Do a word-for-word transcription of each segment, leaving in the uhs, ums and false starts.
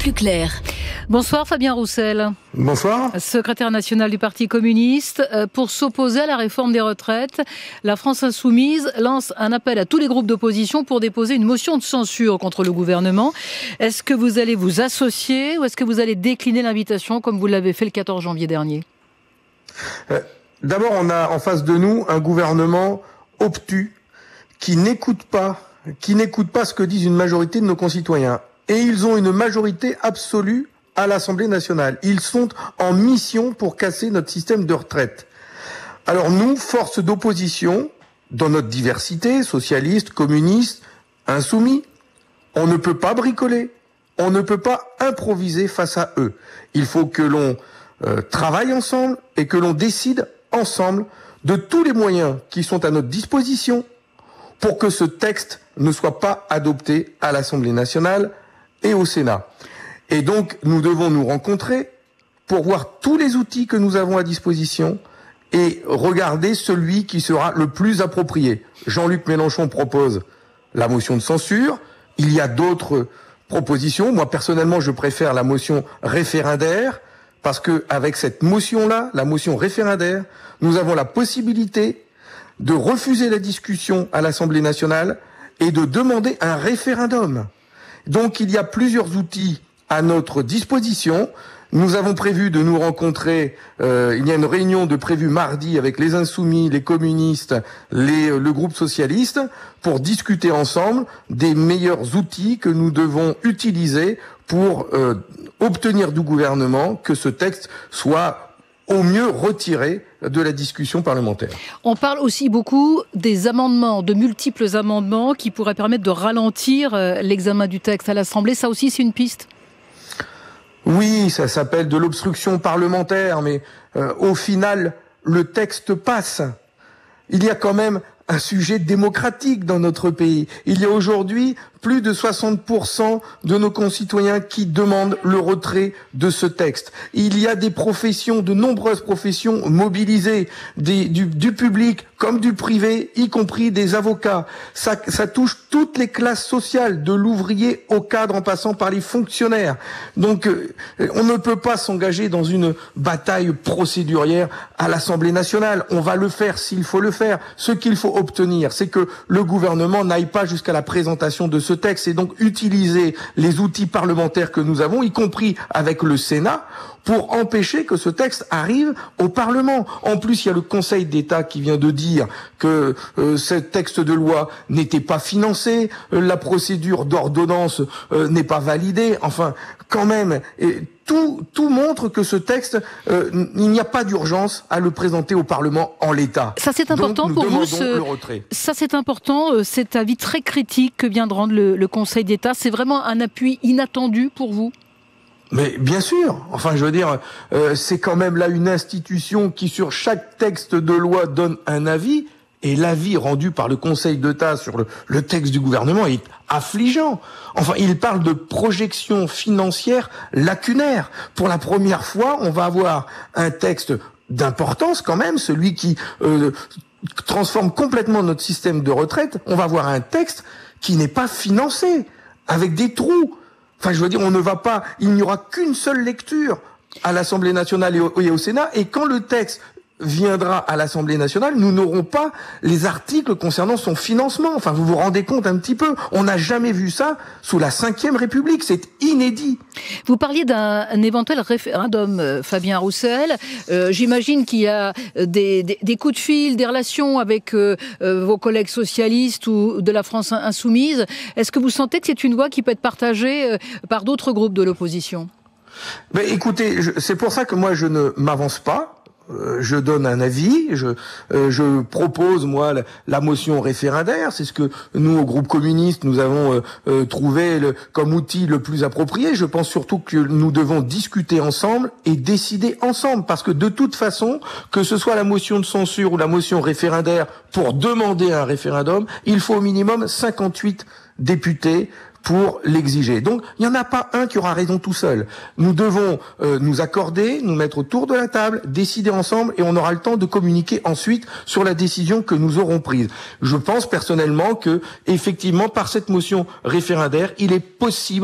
plus clair. Bonsoir Fabien Roussel. Bonsoir. Secrétaire national du Parti communiste. Pour s'opposer à la réforme des retraites, la France insoumise lance un appel à tous les groupes d'opposition pour déposer une motion de censure contre le gouvernement. Est-ce que vous allez vous associer ou est-ce que vous allez décliner l'invitation comme vous l'avez fait le quatorze janvier dernier ? euh, D'abord, on a en face de nous un gouvernement obtus qui n'écoute pas, qui n'écoute pas ce que disent une majorité de nos concitoyens. Et ils ont une majorité absolue à l'Assemblée nationale. Ils sont en mission pour casser notre système de retraite. Alors nous, force d'opposition, dans notre diversité, socialistes, communistes, insoumis, on ne peut pas bricoler, on ne peut pas improviser face à eux. Il faut que l'on euh, travaille ensemble et que l'on décide ensemble de tous les moyens qui sont à notre disposition pour que ce texte ne soit pas adopté à l'Assemblée nationale et au Sénat. Et donc, nous devons nous rencontrer pour voir tous les outils que nous avons à disposition et regarder celui qui sera le plus approprié. Jean-Luc Mélenchon propose la motion de censure. Il y a d'autres propositions. Moi, personnellement, je préfère la motion référendaire parce que avec cette motion-là, la motion référendaire, nous avons la possibilité de refuser la discussion à l'Assemblée nationale et de demander un référendum. Donc il y a plusieurs outils à notre disposition. Nous avons prévu de nous rencontrer, euh, il y a une réunion de prévue mardi avec les Insoumis, les communistes, les, le groupe socialiste, pour discuter ensemble des meilleurs outils que nous devons utiliser pour euh, obtenir du gouvernement que ce texte soit au mieux retiré de la discussion parlementaire. On parle aussi beaucoup des amendements, de multiples amendements qui pourraient permettre de ralentir l'examen du texte à l'Assemblée. Ça aussi, c'est une piste ? Oui, ça s'appelle de l'obstruction parlementaire, mais euh, au final, le texte passe. Il y a quand même un sujet démocratique dans notre pays. Il y a aujourd'hui plus de soixante pour cent de nos concitoyens qui demandent le retrait de ce texte. Il y a des professions, de nombreuses professions mobilisées, des, du, du public comme du privé, y compris des avocats. Ça, ça touche toutes les classes sociales, de l'ouvrier au cadre en passant par les fonctionnaires. Donc, euh, on ne peut pas s'engager dans une bataille procédurière à l'Assemblée nationale. On va le faire s'il faut le faire. Ce qu'il faut obtenir, c'est que le gouvernement n'aille pas jusqu'à la présentation de ce texte et donc utiliser les outils parlementaires que nous avons, y compris avec le Sénat, pour empêcher que ce texte arrive au Parlement. En plus, il y a le Conseil d'État qui vient de dire que euh, ce texte de loi n'était pas financé, euh, la procédure d'ordonnance euh, n'est pas validée. Enfin, quand même, et tout, tout montre que ce texte, euh, il n'y a pas d'urgence à le présenter au Parlement en l'état. Ça, c'est important Donc, pour vous. Ce... Le retrait. Ça, c'est important. Euh, cet avis très critique que vient de rendre le, le Conseil d'État, c'est vraiment un appui inattendu pour vous ? Mais bien sûr, enfin je veux dire, euh, c'est quand même là une institution qui sur chaque texte de loi donne un avis, et l'avis rendu par le Conseil d'État sur le, le texte du gouvernement est affligeant. Enfin, il parle de projection financière lacunaire. Pour la première fois, on va avoir un texte d'importance quand même, celui qui euh, transforme complètement notre système de retraite. On va avoir un texte qui n'est pas financé, avec des trous. Enfin, je veux dire, on ne va pas, il n'y aura qu'une seule lecture à l'Assemblée nationale et au, et au Sénat, et quand le texte viendra à l'Assemblée nationale, nous n'aurons pas les articles concernant son financement. Enfin, vous vous rendez compte un petit peu, on n'a jamais vu ça sous la cinquième République, c'est inédit. Vous parliez d'un éventuel référendum, euh, Fabien Roussel. Euh, J'imagine qu'il y a des, des, des coups de fil, des relations avec euh, euh, vos collègues socialistes ou de la France insoumise. Est-ce que vous sentez que c'est une voix qui peut être partagée euh, par d'autres groupes de l'opposition ? Ben, écoutez, c'est pour ça que moi je ne m'avance pas. Euh, je donne un avis, je, euh, je propose moi la, la motion référendaire, c'est ce que nous au groupe communiste nous avons euh, euh, trouvé le, comme outil le plus approprié. Je pense surtout que nous devons discuter ensemble et décider ensemble, parce que de toute façon, que ce soit la motion de censure ou la motion référendaire, pour demander un référendum, il faut au minimum cinquante-huit députés pour l'exiger. Donc, il n'y en a pas un qui aura raison tout seul. Nous devons euh, nous accorder, nous mettre autour de la table, décider ensemble, et on aura le temps de communiquer ensuite sur la décision que nous aurons prise. Je pense personnellement que, effectivement, par cette motion référendaire, il est possible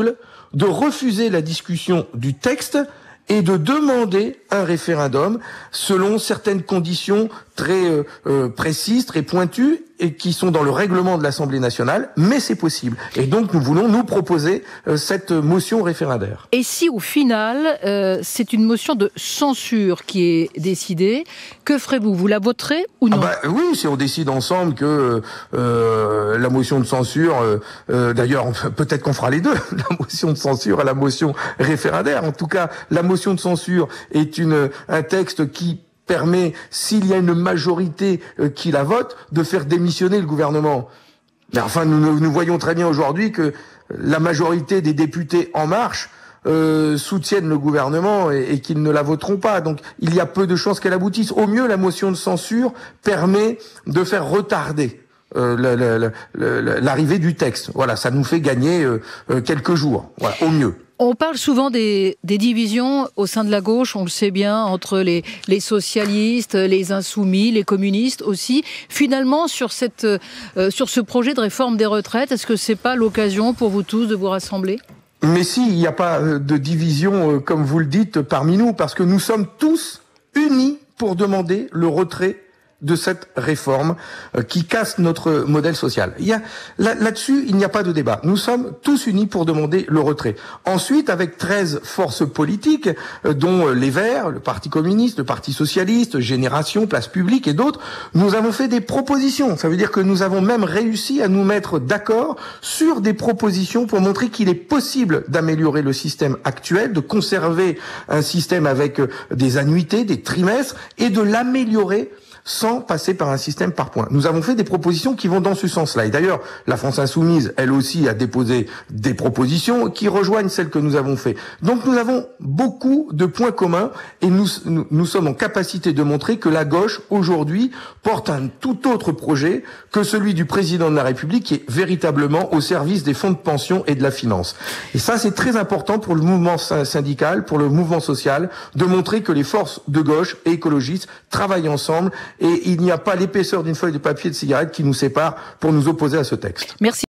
de refuser la discussion du texte et de demander un référendum selon certaines conditions très euh, euh, précises, très pointues, et qui sont dans le règlement de l'Assemblée nationale, mais c'est possible. Et donc nous voulons nous proposer euh, cette motion référendaire. Et si au final, euh, c'est une motion de censure qui est décidée, que ferez-vous? Vous la voterez ou non? Ah bah, oui, si on décide ensemble que euh, la motion de censure, euh, euh, d'ailleurs peut-être qu'on fera les deux, la motion de censure et la motion référendaire. En tout cas, la motion de censure est une un texte qui permet, s'il y a une majorité euh, qui la vote, de faire démissionner le gouvernement. Mais enfin, nous, nous voyons très bien aujourd'hui que la majorité des députés En Marche euh, soutiennent le gouvernement et, et qu'ils ne la voteront pas. Donc, il y a peu de chances qu'elle aboutisse. Au mieux, la motion de censure permet de faire retarder euh, la, la, la, l'arrivée du texte. Voilà, ça nous fait gagner euh, euh, quelques jours. Voilà, au mieux. On parle souvent des, des divisions au sein de la gauche, on le sait bien, entre les, les socialistes, les insoumis, les communistes aussi. Finalement, sur, cette, euh, sur ce projet de réforme des retraites, est-ce que c'est pas l'occasion pour vous tous de vous rassembler ? Mais si, il n'y a pas de division, euh, comme vous le dites, parmi nous, parce que nous sommes tous unis pour demander le retrait de cette réforme euh, qui casse notre modèle social. Il y a là, là-dessus, il n'y a pas de débat. Nous sommes tous unis pour demander le retrait. Ensuite, avec treize forces politiques, euh, dont euh, les Verts, le Parti communiste, le Parti socialiste, Génération, Place publique et d'autres, nous avons fait des propositions. Ça veut dire que nous avons même réussi à nous mettre d'accord sur des propositions pour montrer qu'il est possible d'améliorer le système actuel, de conserver un système avec euh, des annuités, des trimestres, et de l'améliorer sans passer par un système par points. Nous avons fait des propositions qui vont dans ce sens-là. Et d'ailleurs, la France Insoumise, elle aussi, a déposé des propositions qui rejoignent celles que nous avons fait. Donc nous avons beaucoup de points communs et nous, nous, nous sommes en capacité de montrer que la gauche, aujourd'hui, porte un tout autre projet que celui du président de la République qui est véritablement au service des fonds de pension et de la finance. Et ça, c'est très important pour le mouvement syndical, pour le mouvement social, de montrer que les forces de gauche et écologistes travaillent ensemble. Et il n'y a pas l'épaisseur d'une feuille de papier de cigarette qui nous sépare pour nous opposer à ce texte. Merci.